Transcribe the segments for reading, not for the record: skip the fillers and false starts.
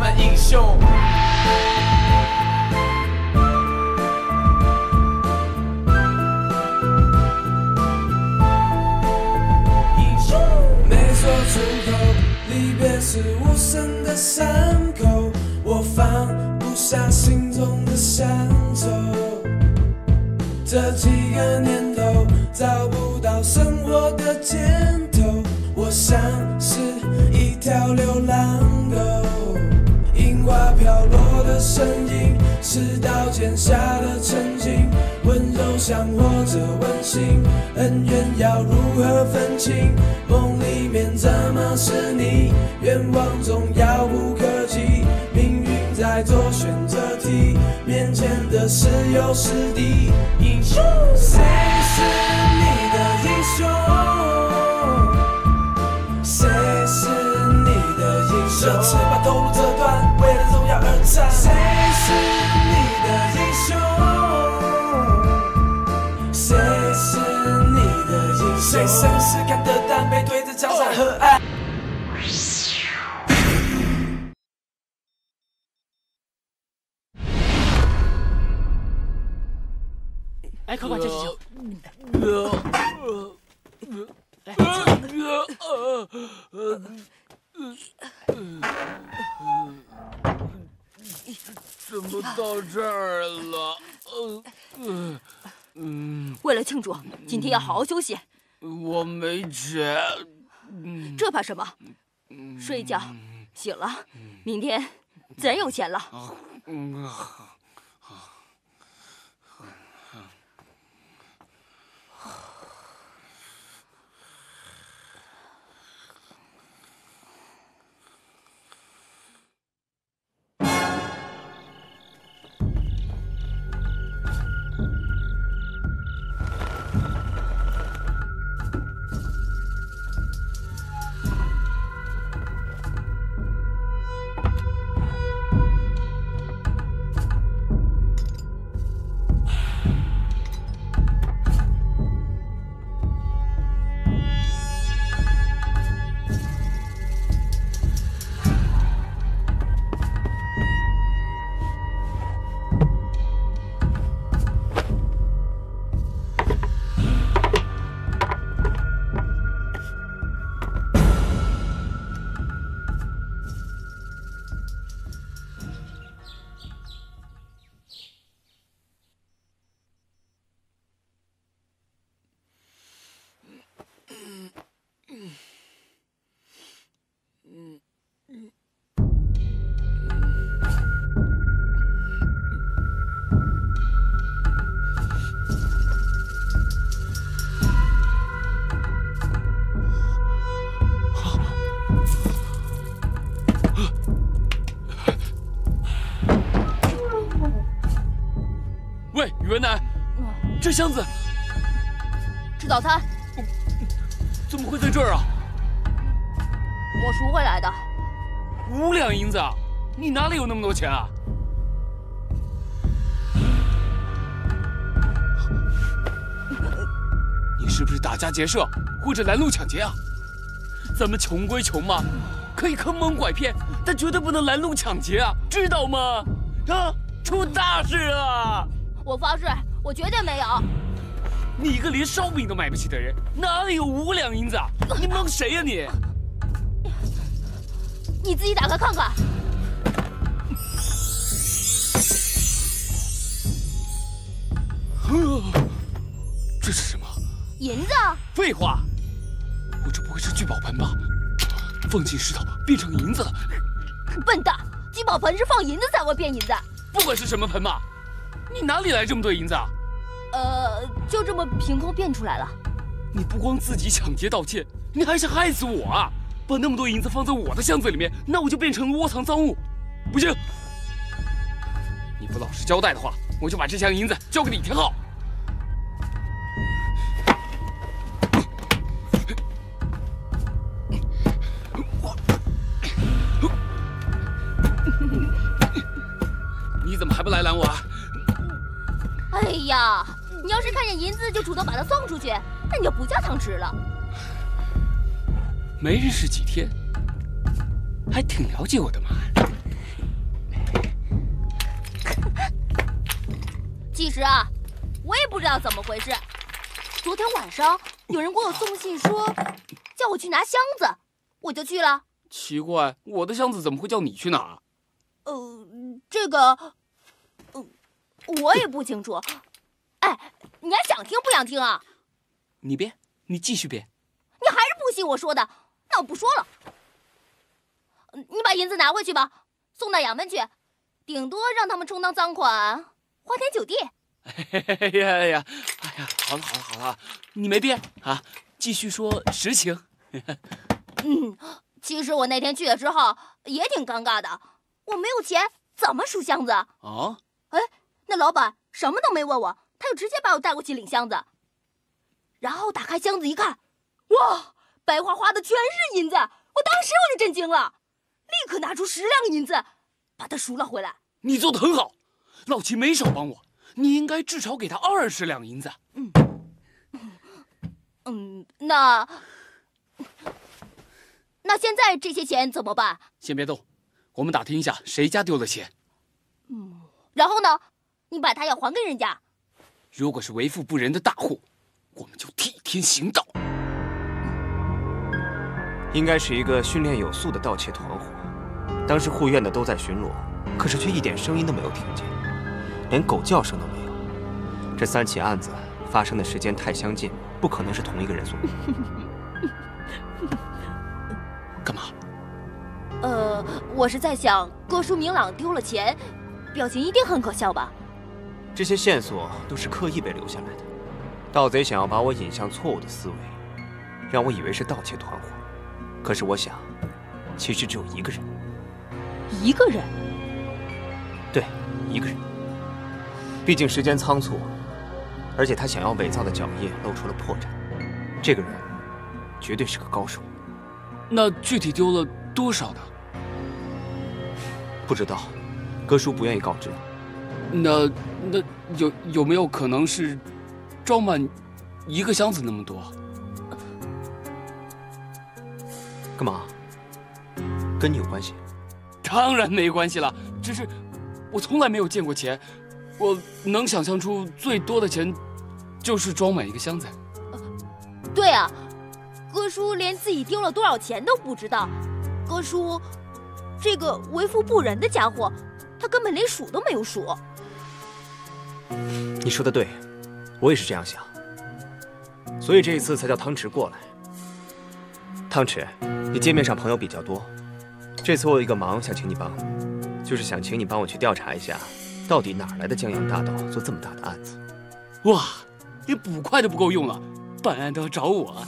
们英雄。 没说出口，离别是无声的伤口，我放不下心中的乡愁。这几个年头找不到生活的箭头，我像是一条流浪狗。樱花飘落的声音，是刀尖下的沉静，温柔像或者温馨，恩怨要如何分清？梦里面怎么是你，愿望中遥不可及，命运在做选择题，面前的是友是敌。英雄，谁是你的英雄？谁是你的英雄？这翅膀投入这段，为了荣耀而战。谁是你的英雄？谁是你的英雄？谁生是看得淡，背对着江山和爱。 哎，快快，这酒。 怎么到这儿了？ 为了庆祝，今天要好好休息。 我没钱。 这怕什么？睡一觉，醒了，明天自然有钱了。 喂，袁楠，这箱子吃早餐。 怎么会在这儿啊？ 我赎回来的。 5两银子啊！你哪里有那么多钱啊？你是不是打家劫舍或者拦路抢劫啊？咱们穷归穷嘛，可以坑蒙拐骗，但绝对不能拦路抢劫啊，知道吗？啊，出大事了！ 我发誓，我绝对没有。 你一个连烧饼都买不起的人，哪里有5两银子啊？你蒙谁呀你？ 你自己打开看看。 这是什么？ 银子。 废话，我这不会是聚宝盆吧？放进石头变成银子了。 笨蛋，聚宝盆是放银子才会变银子。 不管是什么盆嘛，你哪里来这么多银子啊？ 就这么凭空变出来了。 你不光自己抢劫盗窃，你还想害死我啊！把那么多银子放在我的箱子里面，那我就变成了窝藏赃物。不行，你不老实交代的话，我就把这箱银子交给李天昊。你怎么还不来拦我啊？ 哎呀，你要是看见银子就主动把它送出去，那你就不叫汤匙了。 没认识几天，还挺了解我的嘛。 其实啊，我也不知道怎么回事。昨天晚上有人给我送信说，叫我去拿箱子，我就去了。 奇怪，我的箱子怎么会叫你去拿？ 这个，我也不清楚。哎，你还想听不想听啊？ 你编，你继续编。 你还是不信我说的，那我不说了。你把银子拿回去吧，送到衙门去，顶多让他们充当赃款，花天酒地。 哎呀，好了，你没变啊，继续说实情。 其实我那天去了之后也挺尴尬的，我没有钱，怎么数箱子啊？哎，那老板什么都没问我，他就直接把我带过去领箱子。然后打开箱子一看，哇，白花花的全是银子，我当时我就震惊了，立刻拿出10两银子，把它赎了回来。 你做得很好，老齐没少帮我，你应该至少给他20两银子。 那现在这些钱怎么办？ 先别动，我们打听一下谁家丢了钱。 然后呢？你把它要还给人家。 如果是为富不仁的大户，我们就替天行道。 应该是一个训练有素的盗窃团伙。当时护院的都在巡逻，可是却一点声音都没有听见，连狗叫声都没有。这3起案子发生的时间太相近，不可能是同一个人所为。 干嘛？ 我是在想，哥叔明朗丢了钱，表情一定很可笑吧？ 这些线索都是刻意被留下来的。盗贼想要把我引向错误的思维，让我以为是盗窃团伙。可是我想，其实只有一个人。 一个人？ 对，一个人。毕竟时间仓促，而且他想要伪造的脚印露出了破绽。这个人绝对是个高手。 那具体丢了多少呢？ 不知道，哥叔不愿意告知。 那有没有可能是装满1个箱子那么多？ 干嘛？跟你有关系？ 当然没关系了，只是我从来没有见过钱，我能想象出最多的钱就是装满1个箱子。 对啊，哥叔连自己丢了多少钱都不知道。哥叔，这个为富不仁的家伙，他根本连数都没有数。 你说的对，我也是这样想，所以这一次才叫汤匙过来。汤匙，你街面上朋友比较多，这次我有一个忙想请你帮，就是想请你帮我去调查一下，到底哪来的江洋大盗做这么大的案子。 哇，连捕快都不够用了，办案都要找我。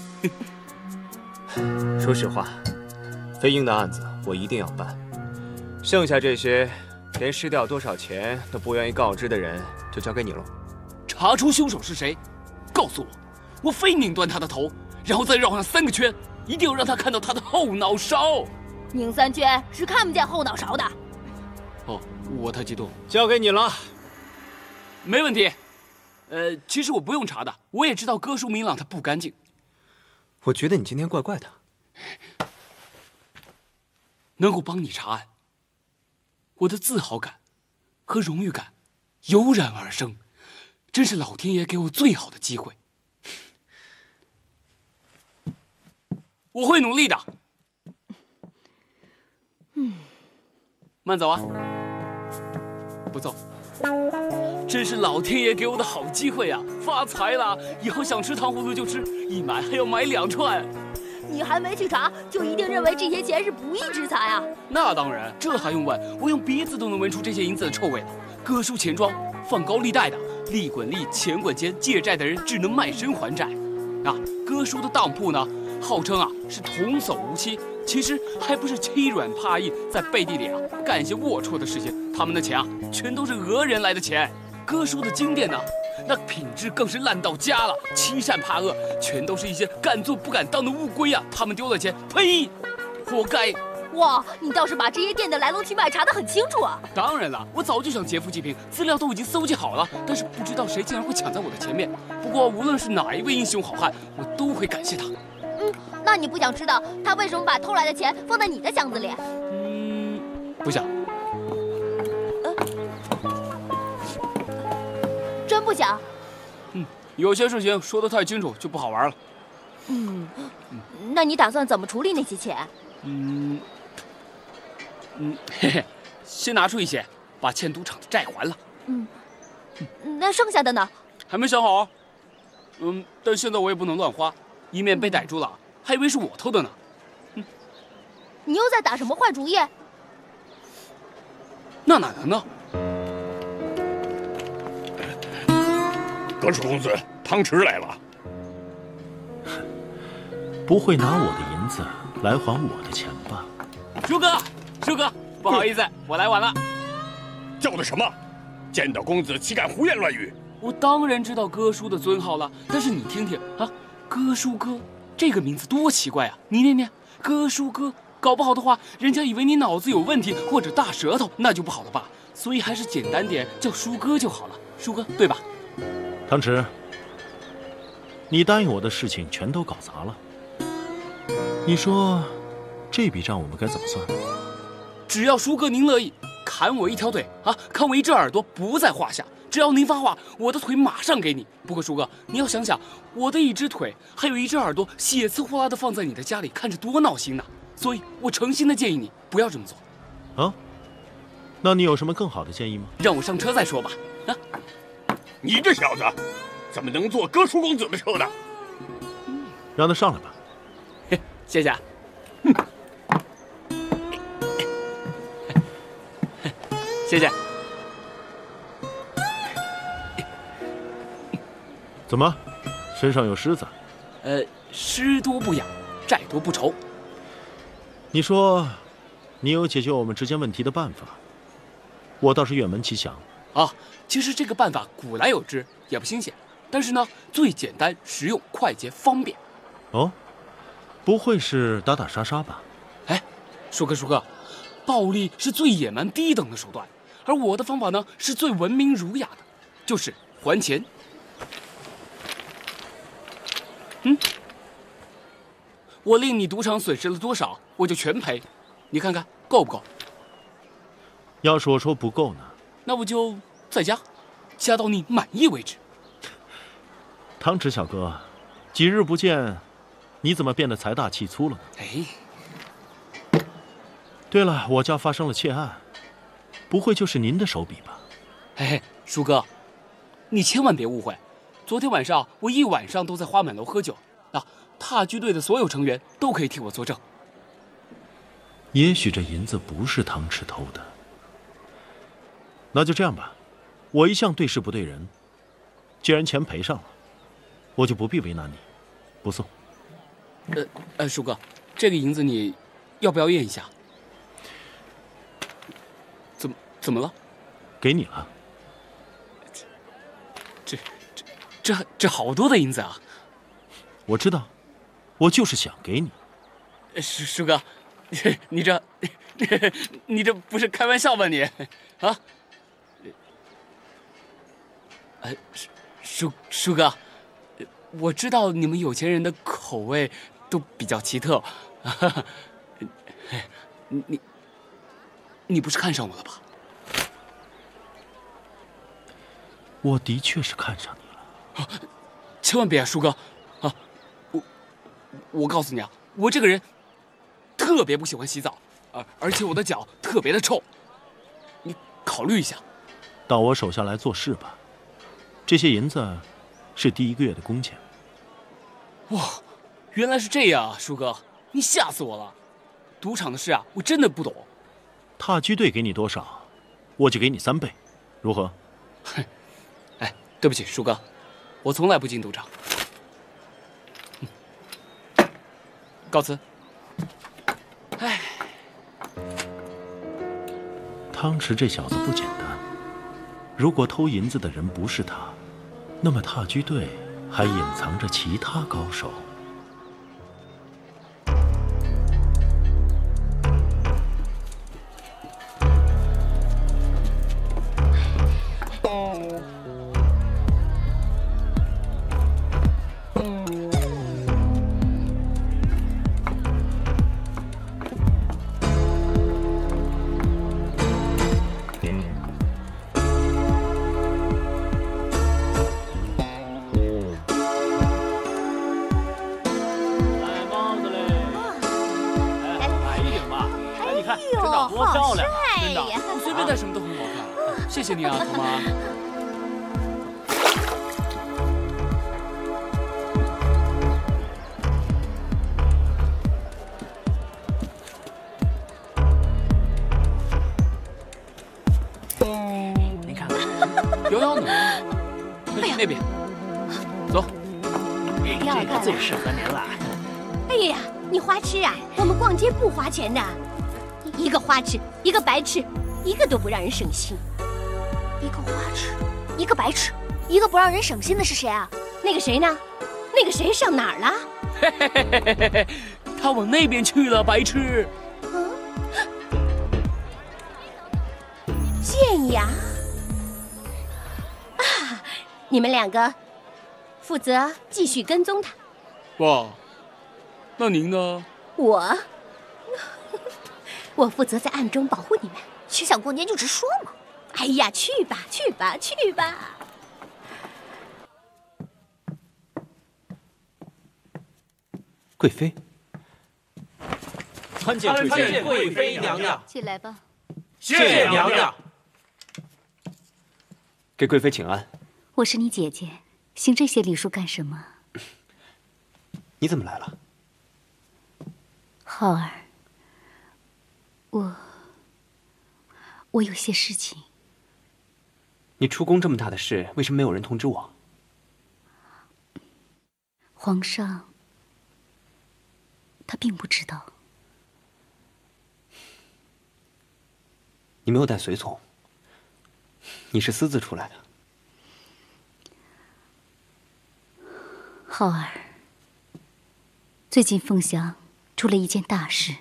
说实话，飞鹰的案子我一定要办，剩下这些连失掉多少钱都不愿意告知的人，就交给你了。 查出凶手是谁，告诉我，我非拧断他的头，然后再绕上3个圈，一定要让他看到他的后脑勺。 拧3圈是看不见后脑勺的。 哦，我太激动。 交给你了。 没问题。其实我不用查的，我也知道哥叔明朗他不干净。 我觉得你今天怪怪的。 能够帮你查案，我的自豪感和荣誉感油然而生，真是老天爷给我最好的机会。我会努力的。慢走啊，不走。真是老天爷给我的好机会啊！发财了，以后想吃糖葫芦就吃，一买还要买2串。 你还没去查，就一定认为这些钱是不义之财啊？ 那当然，这还用问？我用鼻子都能闻出这些银子的臭味了。哥叔钱庄放高利贷的，利滚利，钱滚钱，借债的人只能卖身还债。啊，哥叔的当铺呢，号称是童叟无欺，其实还不是欺软怕硬，在背地里干一些龌龊的事情。他们的钱全都是讹人来的钱。哥叔的金店呢，那品质更是烂到家了，欺善怕恶，全都是一些敢做不敢当的乌龟啊！他们丢了钱，呸，活该！ 哇，你倒是把这些店的来龙去脉查得很清楚啊！ 当然了，我早就想劫富济贫，资料都已经搜集好了，但是不知道谁竟然会抢在我的前面。不过无论是哪一位英雄好汉，我都会感谢他。 那你不想知道他为什么把偷来的钱放在你的箱子里？ 不想。 讲？ 有些事情说得太清楚就不好玩了。 那你打算怎么处理那些钱？ 嘿嘿，先拿出一些，把欠赌场的债还了。 那剩下的呢？ 还没想好。但现在我也不能乱花，以免被逮住了，还以为是我偷的呢。 你又在打什么坏主意？ 那哪能呢？ 葛叔公子，汤匙来了。 不会拿我的银子来还我的钱吧？ 叔哥，不好意思，我来晚了。 叫的什么？见到公子岂敢胡言乱语？ 我当然知道哥叔的尊号了，但是你听听啊，哥叔哥这个名字多奇怪啊！你念念，哥叔哥，搞不好的话，人家以为你脑子有问题或者大舌头，那就不好了吧？所以还是简单点，叫叔哥就好了。叔哥，对吧？ 汤匙，你答应我的事情全都搞砸了。你说，这笔账我们该怎么算？ 只要叔哥您乐意，砍我一条腿啊，砍我一只耳朵不在话下。只要您发话，我的腿马上给你。不过叔哥，你要想想，我的一只腿还有一只耳朵，血呲呼啦的放在你的家里，看着多闹心呐！所以我诚心的建议你不要这么做。 啊？那你有什么更好的建议吗？ 让我上车再说吧。啊！ 你这小子，怎么能坐哥叔公子的车呢？ 让他上来吧。 嘿，谢谢。谢谢。 怎么，身上有虱子？ 虱多不痒，债多不愁。 你说，你有解决我们之间问题的办法，我倒是愿闻其详。 啊，其实这个办法古来有之，也不新鲜。但是呢，最简单、实用、快捷、方便。 哦，不会是打打杀杀吧？ 哎，叔哥，暴力是最野蛮低等的手段，而我的方法呢，是最文明儒雅的，就是还钱。我令你赌场损失了多少，我就全赔，你看看够不够？ 要是我说不够呢？ 那我就再加，加到你满意为止。 汤匙小哥，几日不见，你怎么变得财大气粗了呢？ 哎， 对了，我家发生了窃案，不会就是您的手笔吧？ 哎，叔哥，你千万别误会，昨天晚上我一晚上都在花满楼喝酒啊。踏狙队的所有成员都可以替我作证。 也许这银子不是汤匙偷的。那就这样吧，我一向对事不对人，既然钱赔上了，我就不必为难你，不送。 叔哥，这个银子你要不要验一下？怎么了？ 给你了。 这好多的银子啊！ 我知道。我就是想给你， 叔哥，你这不是开玩笑吧你？啊？叔哥，我知道你们有钱人的口味都比较奇特，你不是看上我了吧？ 我的确是看上你了。 千万别啊，叔哥！啊，我告诉你啊，我这个人特别不喜欢洗澡，而且我的脚特别的臭，你考虑一下。 到我手下来做事吧，这些银子是第1个月的工钱。 哇，原来是这样啊，叔哥，你吓死我了！赌场的事啊，我真的不懂。 踏狙队给你多少，我就给你3倍，如何？ 哎，对不起，叔哥，我从来不进赌场。告辞。哎， 汤匙这小子不简单。如果偷银子的人不是他，那么踏狙队还隐藏着其他高手。 现在什么都很好看，谢谢你啊，唐妈。 您看看， 摇摇呢？那边，走。 这个最适合您了。 哎呀，你花痴啊！我们逛街不花钱的，一个花痴，一个白痴，一个都不让人省心。 一个花痴，一个白痴，一个不让人省心的是谁啊？ 那个谁呢？那个谁上哪儿了？ 嘿嘿嘿嘿嘿嘿，他往那边去了，白痴。 建阳啊，你们两个负责继续跟踪他。 哇，那您呢？ 我负责在暗中保护你们。 去想过年就直说嘛。 哎呀，去吧，去吧，去吧。 贵妃， 参见贵妃娘娘。 起来吧。 谢谢娘娘。 给贵妃请安。 我是你姐姐，行这些礼数干什么？ 你怎么来了？ 浩儿，我有些事情。 你出宫这么大的事，为什么没有人通知我？ 皇上，他并不知道。 你没有带随从，你是私自出来的。 浩儿，最近凤翔出了一件大事，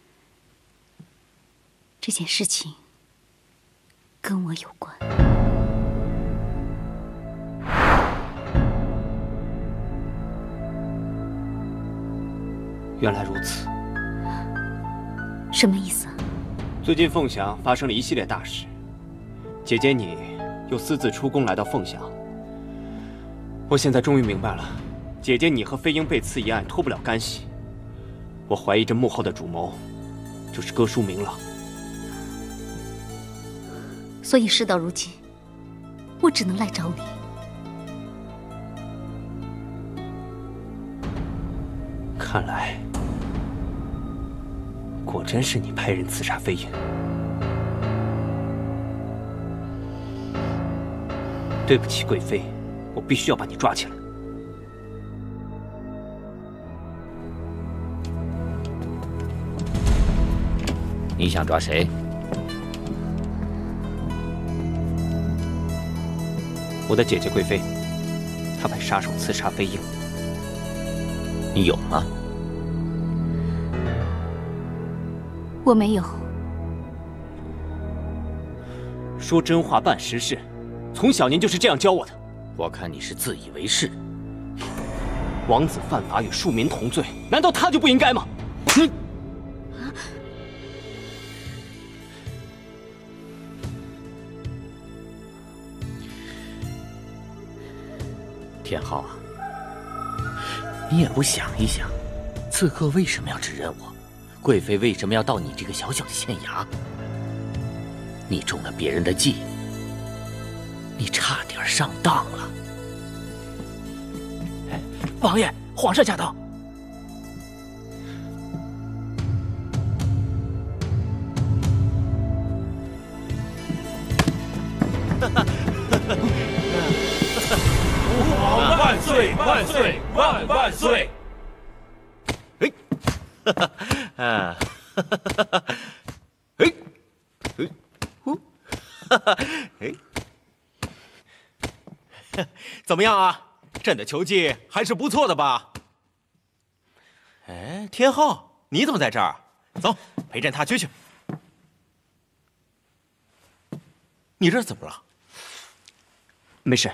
这件事情跟我有关。 原来如此。 什么意思啊？ 最近凤翔发生了一系列大事，姐姐你又私自出宫来到凤翔。我现在终于明白了，姐姐你和飞鹰被刺一案脱不了干系。我怀疑这幕后的主谋就是哥舒明了。 所以事到如今，我只能来找你。 看来，果真是你派人刺杀飞鹰。对不起，贵妃，我必须要把你抓起来。 你想抓谁？ 我的姐姐贵妃，她派杀手刺杀飞鹰。 你有吗？ 我没有。 说真话，办实事，从小您就是这样教我的。 我看你是自以为是。 王子犯法与庶民同罪，难道他就不应该吗？哼！ 天昊啊，你也不想一想，刺客为什么要指认我？贵妃为什么要到你这个小小的县衙？你中了别人的计，你差点上当了。 哎，王爷，皇上驾到。 吾皇万岁万岁万万岁！ 哎，啊，哎，哎，呼，哎，怎么样啊？朕的球技还是不错的吧？哎，天昊，你怎么在这儿？走，陪朕踏区去。你这怎么了？ 没事。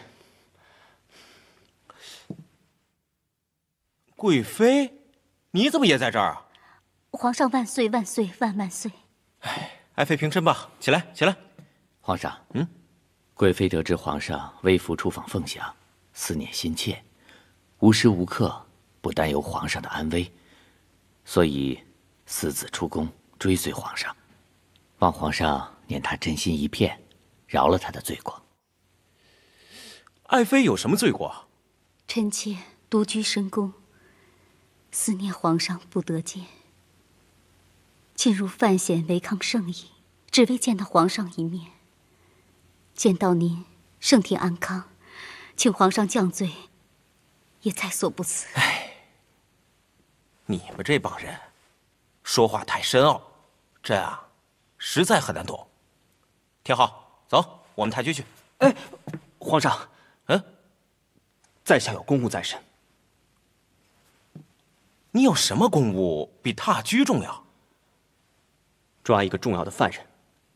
贵妃，你怎么也在这儿啊？ 皇上万岁万岁万万岁！ 哎，爱妃平身吧，起来起来。 皇上，贵妃得知皇上微服出访凤翔，思念心切，无时无刻不担忧皇上的安危，所以私自出宫追随皇上，望皇上念他真心一片，饶了他的罪过。 爱妃有什么罪过？ 臣妾独居深宫，思念皇上不得见，进入犯险违抗圣意，只为见到皇上一面。见到您圣体安康，请皇上降罪，也在所不辞。 哎，你们这帮人说话太深奥，朕啊，实在很难懂。天昊，走，我们太居去。 哎，皇上，在下有公务在身。 你有什么公务比踏居重要？ 抓一个重要的犯人。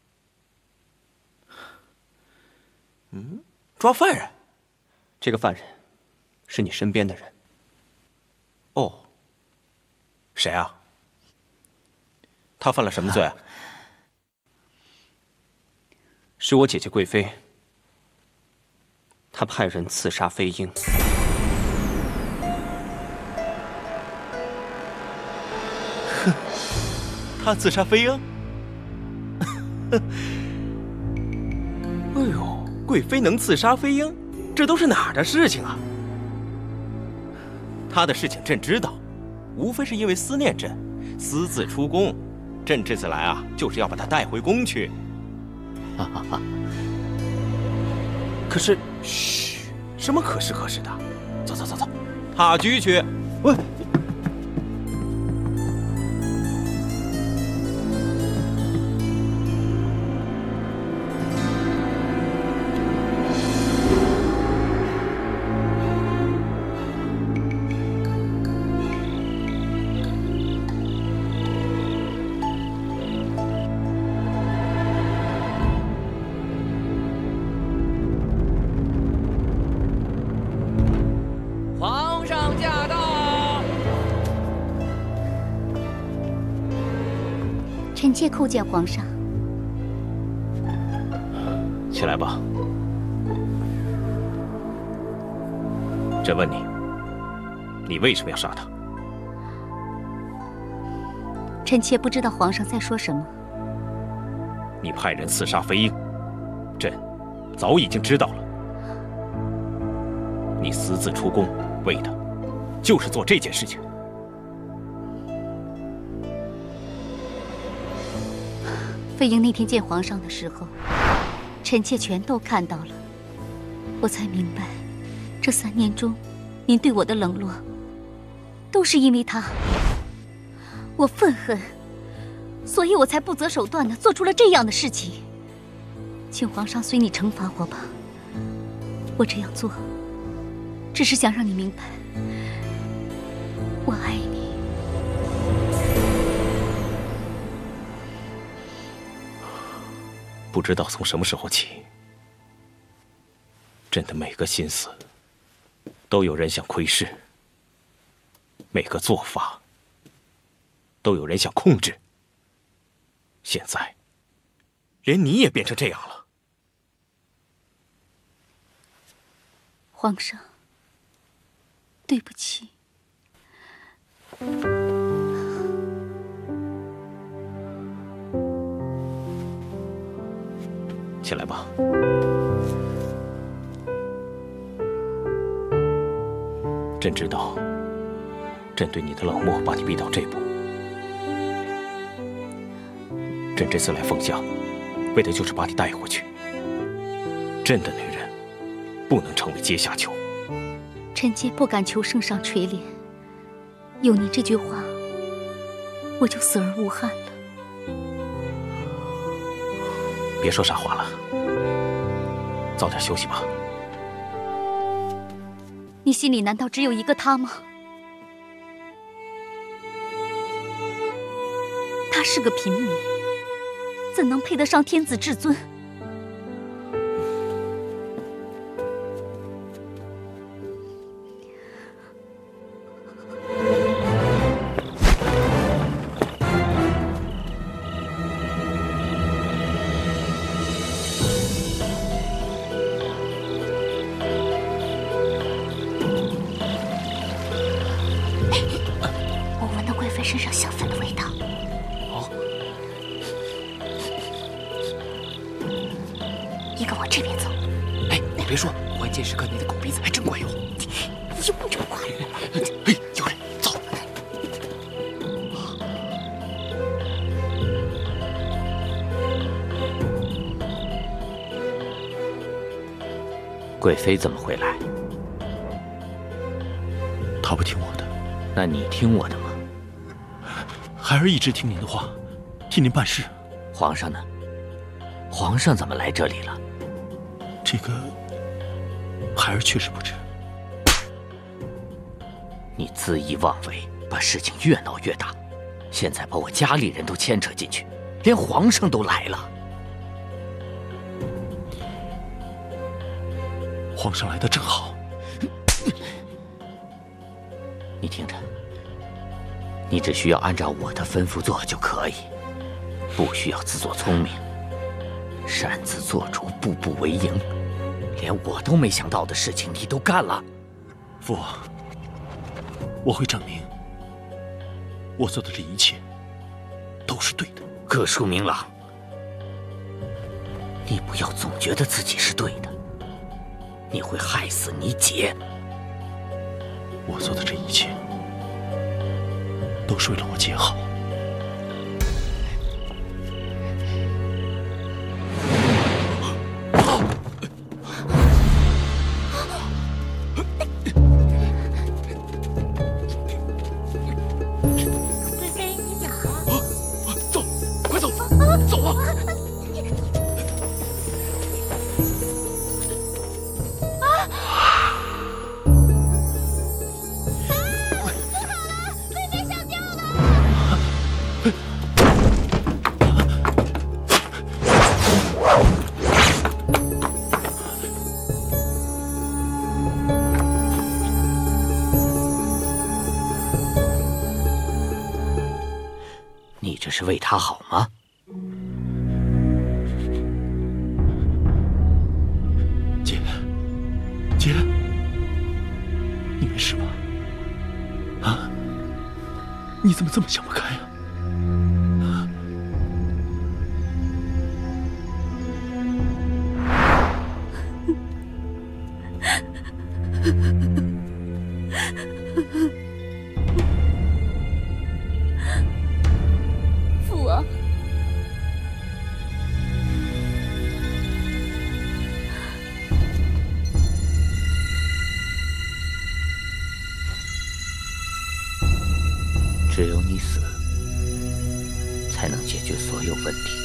抓犯人？ 这个犯人是你身边的人。 哦，谁啊？他犯了什么罪？ 是我姐姐贵妃，她派人刺杀飞鹰。 哼，他刺杀飞鹰？哎呦，贵妃能刺杀飞鹰，这都是哪儿的事情啊？他的事情朕知道，无非是因为思念朕，私自出宫。朕这次来啊，就是要把他带回宫去。哈哈哈。可是，嘘，什么可是的？走，踏居去。喂。 臣妾叩见皇上。 起来吧。朕问你，你为什么要杀他？ 臣妾不知道皇上在说什么。 你派人刺杀飞鹰，朕早已经知道了。你私自出宫，为的就是做这件事情。 飞鹰那天见皇上的时候，臣妾全都看到了，我才明白，这3年中，您对我的冷落，都是因为他。我愤恨，所以我才不择手段地做出了这样的事情。请皇上随你惩罚我吧，我这样做，只是想让你明白，我爱你。 不知道从什么时候起，朕的每个心思都有人想窥视，每个做法都有人想控制。现在，连你也变成这样了。 皇上，对不起。 起来吧。朕知道，朕对你的冷漠把你逼到这步。朕这次来凤翔，为的就是把你带回去。朕的女人不能成为阶下囚。 臣妾不敢求圣上垂怜，有你这句话，我就死而无憾了。 别说傻话了，早点休息吧。 你心里难道只有一个他吗？他是个平民，怎能配得上天子至尊？ 身上香粉的味道。 你跟我这边走。 哎，你别说，关键时刻你的狗鼻子还真管用。 有这话？ 哎，有人，走。 贵妃怎么会来？ 她不听我的。 那你听我的吗？ 孩儿一直听您的话，替您办事。 皇上呢？皇上怎么来这里了？ 这个，孩儿确实不知。 你恣意妄为，把事情越闹越大，现在把我家里人都牵扯进去，连皇上都来了。 皇上来得正好。 你听着，你只需要按照我的吩咐做就可以，不需要自作聪明，擅自做主，步步为营，连我都没想到的事情你都干了。 父王，我会证明我做的这一切都是对的。 葛舒明郎，你不要总觉得自己是对的，你会害死你姐。 我做的这一切都是为了我姐好。 贵妃，你好。 走，快走，走啊！ 你这是为他好吗？ 姐，姐，你没事吧？啊？你怎么这么想不开呀？ 父王， 只有你死，才能解决所有问题。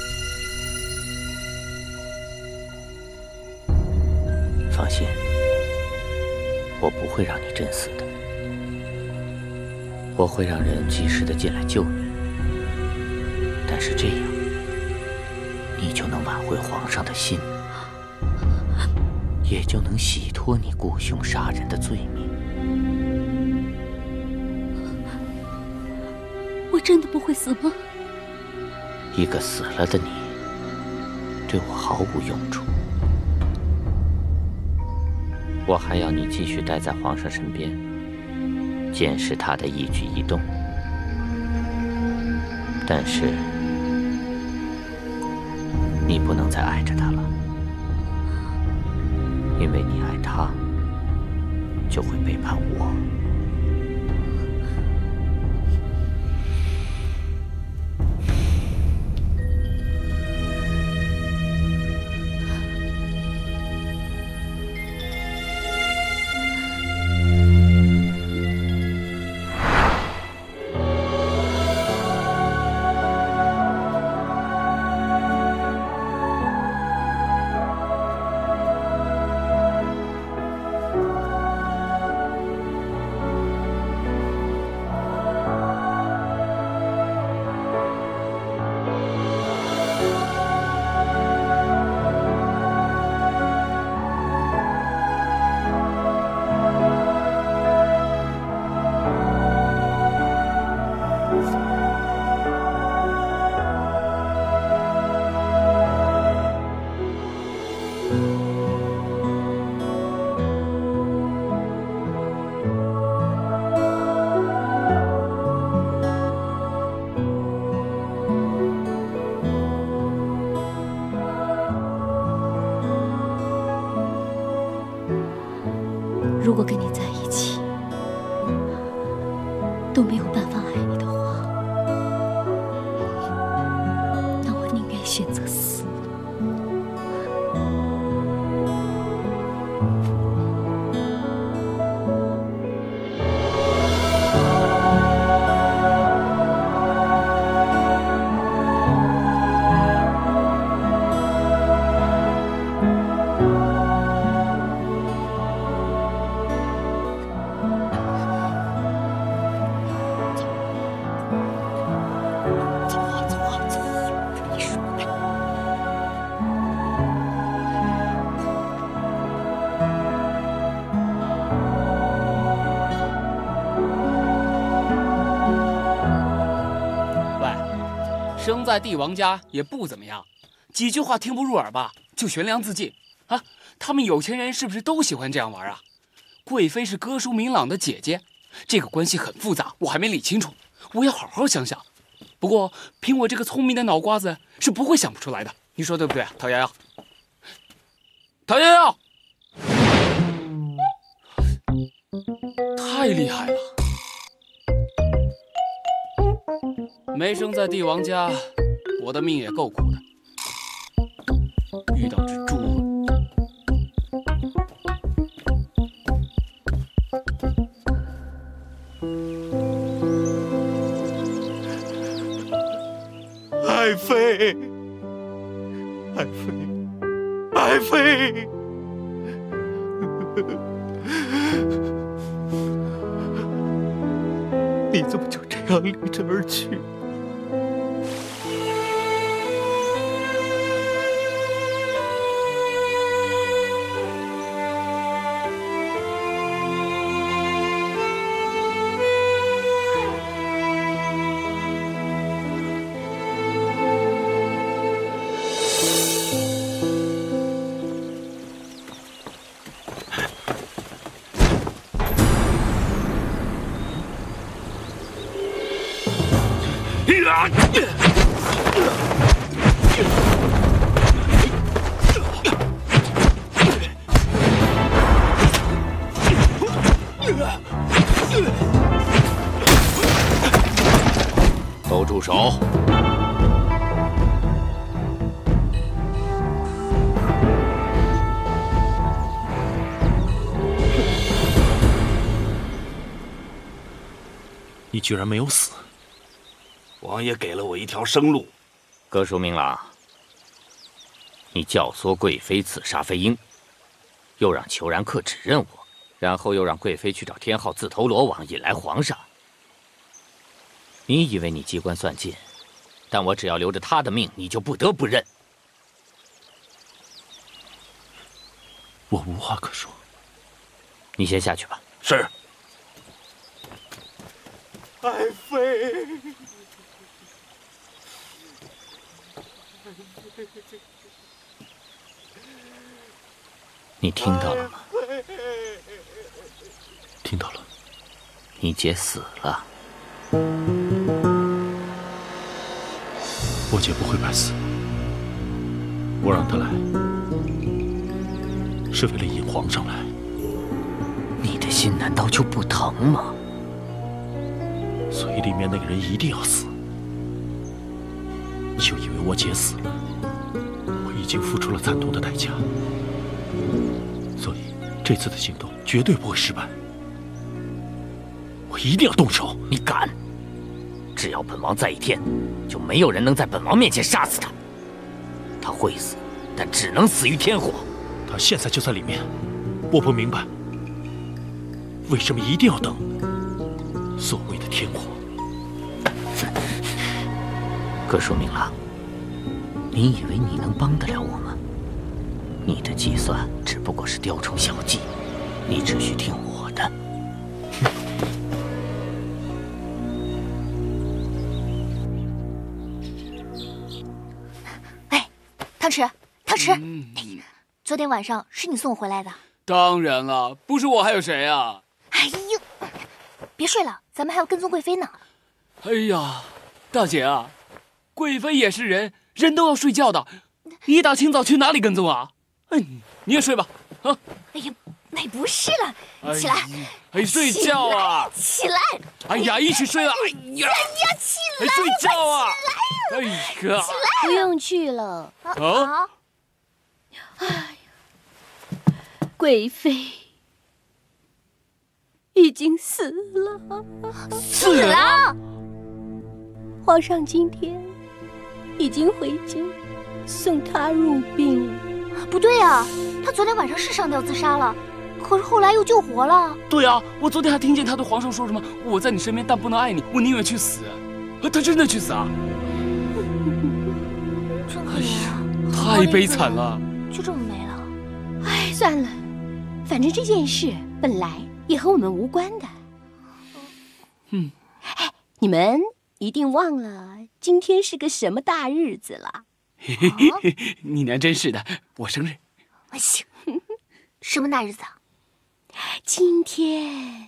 放心，我不会让你真死的，我会让人及时的进来救你。但是这样，你就能挽回皇上的心，也就能洗脱你雇凶杀人的罪名。 我真的不会死吗？ 一个死了的你，对我毫无用处。我还要你继续待在皇上身边，监视他的一举一动。但是，你不能再爱着他了，因为你爱他，就会背叛我。 如果跟你在一起都没有办法爱你的话，那我宁愿选择死。 生在帝王家也不怎么样，几句话听不入耳吧，就悬梁自尽啊！他们有钱人是不是都喜欢这样玩啊？贵妃是歌书明朗的姐姐，这个关系很复杂，我还没理清楚，我要好好想想。不过凭我这个聪明的脑瓜子是不会想不出来的，你说对不对啊，陶瑶瑶？陶瑶瑶，太厉害了！没生在帝王家，我的命也够苦的。遇到只猪了。 爱妃，爱妃，爱妃！你怎么就这样离这而去？ 都住手！ 你居然没有死！ 王爷给了我一条生路。 歌书明朗，你教唆贵妃刺杀飞鹰，又让裘然克指认我，然后又让贵妃去找天昊自投罗网，引来皇上。你以为你机关算尽，但我只要留着他的命，你就不得不认。 我无话可说。 你先下去吧。 是。 爱妃。 你听到了吗？ 听到了。 你姐死了。 我姐不会白死。我让她来，是为了引皇上来。 你的心难道就不疼吗？ 所以里面那个人一定要死。就以为我姐死了，我已经付出了惨痛的代价，所以这次的行动绝对不会失败。我一定要动手！ 你敢？只要本王在一天，就没有人能在本王面前杀死他。他会死，但只能死于天火。 他现在就在里面，我不明白，为什么一定要等所谓的天火？ 歌书明朗，你以为你能帮得了我吗？你的计算只不过是雕虫小技，你只需听我的。 哎，汤匙，汤匙，昨天晚上是你送我回来的？ 当然了，不是我还有谁啊？ 哎呦，别睡了，咱们还要跟踪贵妃呢。 哎呀，大姐啊！贵妃也是人，人都要睡觉的，一大清早去哪里跟踪啊？哎，你也睡吧，啊！ 哎呀， 哎，不是了，起来！ 哎，睡觉啊！ 起来！ 哎呀，一起睡了！哎呀， 起来！ 睡觉啊！哎呀， 不用去了。啊！ 哎呀，贵妃已经死了。 死了！ 皇上今天已经回京送她入殡了。 不对啊，他昨天晚上是上吊自杀了。可是后来又救活了。 对啊，我昨天还听见他对皇上说什么：“我在你身边，但不能爱你，我宁愿去死。”他真的去死啊！ 真可怜啊， 太悲惨了， 就这么没了。 哎，算了，反正这件事本来也和我们无关的。哎，你们一定忘了今天是个什么大日子了。 你娘真是的，我生日。 哎呀，什么大日子啊？ 今天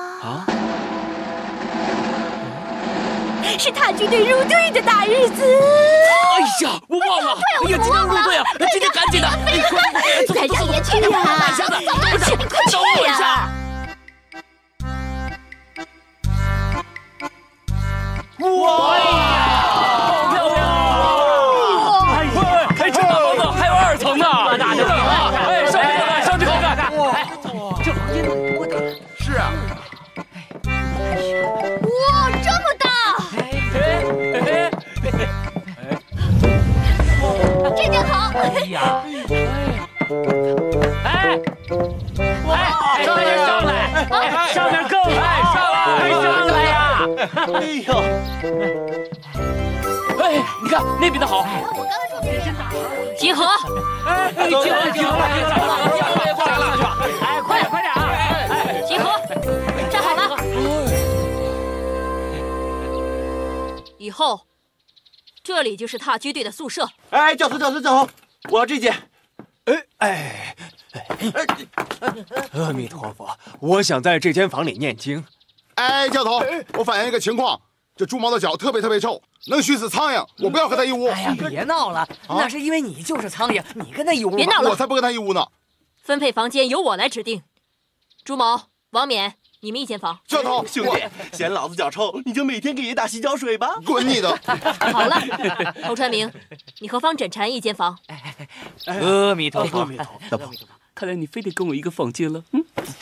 是踏军队入队的大日子。 哎呀，我忘了！哎呀，今天入队啊！今天赶紧的！ 再让爷去呀！ 慢下子， 快去！ 等我一下。哇呀，好漂亮啊！哎，这大房子还有2层呢！哎，上去看看，上去看看！哇， 这房间多大？ 是啊。 哇，这么大！这就好。 哎呀！上来！上面更好！上来呀！ 哎呦！ 哎，你看那边的好。 我刚才说别人打集合！集合！哎，快点啊！集合！站好了。以后这里就是踏狙队的宿舍。 哎，教头，我要这间。 阿弥陀佛，我想在这间房里念经。 哎，教头，我反映一个情况，这猪毛的脚特别臭，能熏死苍蝇，我不要和他一屋。 哎呀，别闹了，那是因为你就是苍蝇，你跟他一屋。 别闹了， 我才不跟他一屋呢。 分配房间由我来指定。朱毛、王冕，你们一间房。 教头， 兄弟，嫌老子脚臭，你就每天给爷打洗脚水吧。 滚你的！ 好了，侯传明，你和方枕禅一间房。 阿弥陀佛， 看来你非得跟我一个房间了。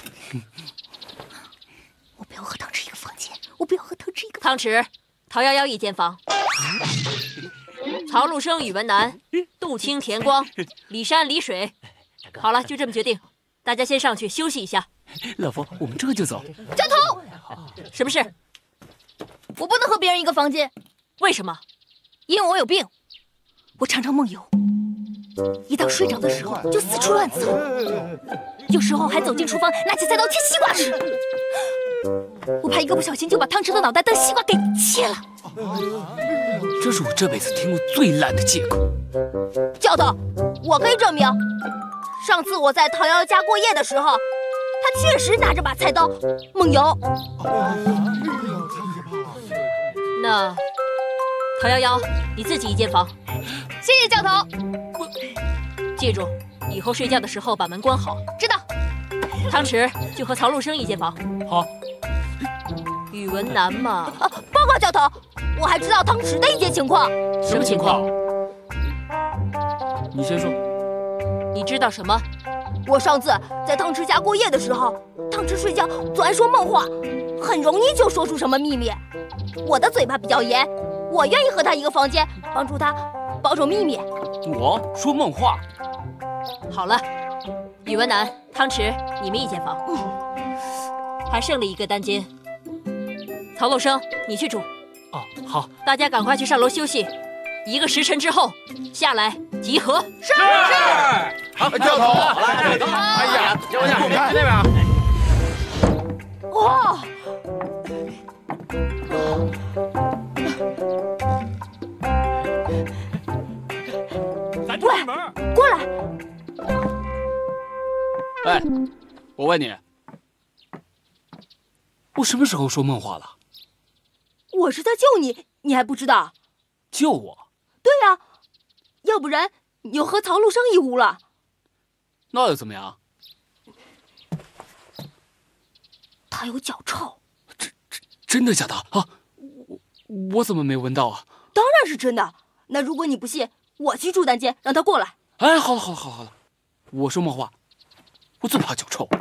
我不要和汤匙一个房间，我不要和汤匙一个。 汤匙、陶瑶瑶一间房。曹陆生、宇文南、杜青、田光、李山、李水。好了，就这么决定。大家先上去休息一下。 老夫，我们这就走。 教头， 什么事？ 我不能和别人一个房间。 为什么？ 因为我有病。我常常梦游，一到睡着的时候就四处乱走，有时候还走进厨房拿起菜刀切西瓜吃。我怕一个不小心就把汤匙的脑袋当西瓜给切了。 这是我这辈子听过最烂的借口。 教头，我可以证明，上次我在陶瑶瑶家过夜的时候，他确实拿着把菜刀梦游。 那陶瑶瑶，你自己一间房。 谢谢教头。 记住，以后睡觉的时候把门关好。 知道。 汤匙就和曹陆生一间房。 好。 宇文南嘛， 报告教头，我还知道汤匙的一些情况。 什么情况？ 你先说。 你知道什么？ 我上次在汤匙家过夜的时候，汤匙睡觉总爱说梦话，很容易就说出什么秘密。我的嘴巴比较严，我愿意和他一个房间，帮助他保守秘密。 我说梦话。 好了，宇文南、汤匙，你们一间房。还剩了一个单间。曹陆生，你去住。 哦，好。 大家赶快去上楼休息，1个时辰之后下来集合。 是。 好，教头。哎呀， 给我点，滚开那边。 哇！喂，过来。 哎，我问你，我什么时候说梦话了？ 我是在救你，你还不知道？ 救我？ 对呀，要不然你又和曹陆生一屋了。 那又怎么样？ 还有脚臭。 真的假的啊？我怎么没闻到啊？ 当然是真的。那如果你不信，我去住单间，让他过来。 哎，好了，我说梦话，我最怕脚臭。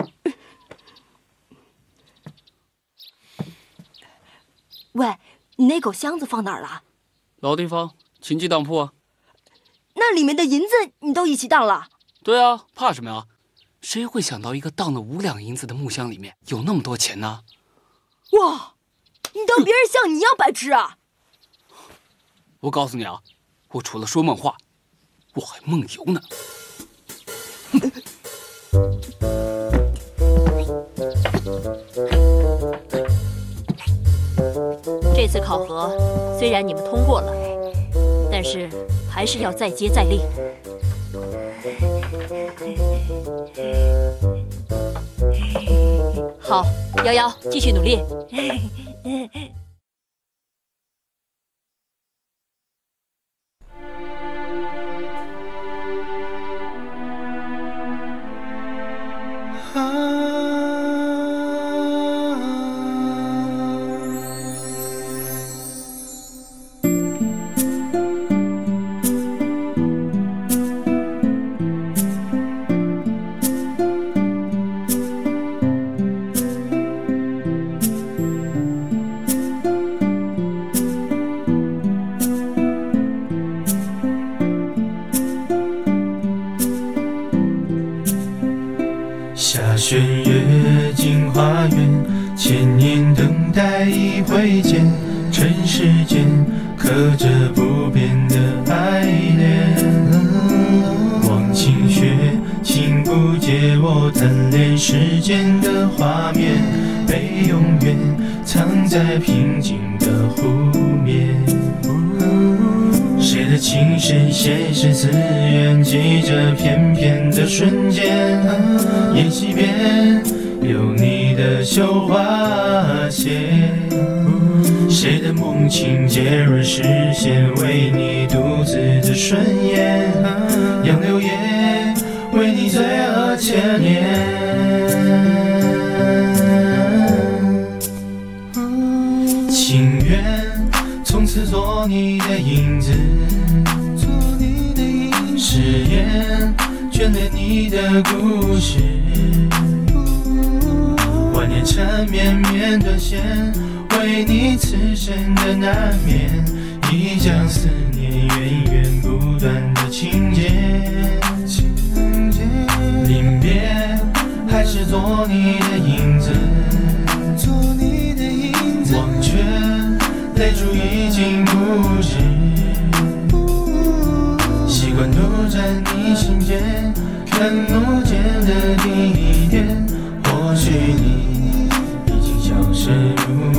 喂，你那口箱子放哪儿了？ 老地方，秦记当铺啊。 那里面的银子你都一起当了？ 对啊，怕什么呀？谁会想到一个当了5两银子的木箱里面有那么多钱呢？ 哇，你当别人像你一样白痴啊！ 我告诉你啊，我除了说梦话，我还梦游呢。 这次考核虽然你们通过了，但是还是要再接再厉。好，瑶瑶继续努力。 弦月镜花园，千年等待一回见。尘世间刻着不变的爱恋。忘情雪，请不解我贪恋世间的画面，被永远藏在平静的湖面。谁的情深，谁是自愿，记着片片的瞬间。沿溪边有你的绣花鞋，谁的梦情节润实现，为你独自的顺延。杨柳叶为你醉了千年。情愿从此做你的影子，誓言眷恋你的故事。万年缠绵绵断线，为你此生的难眠，一将思念源源不断的情节。临别还是做你的影子，忘却泪珠已经不止，习惯堵在你心间，看不见的地点，或许你已经消失如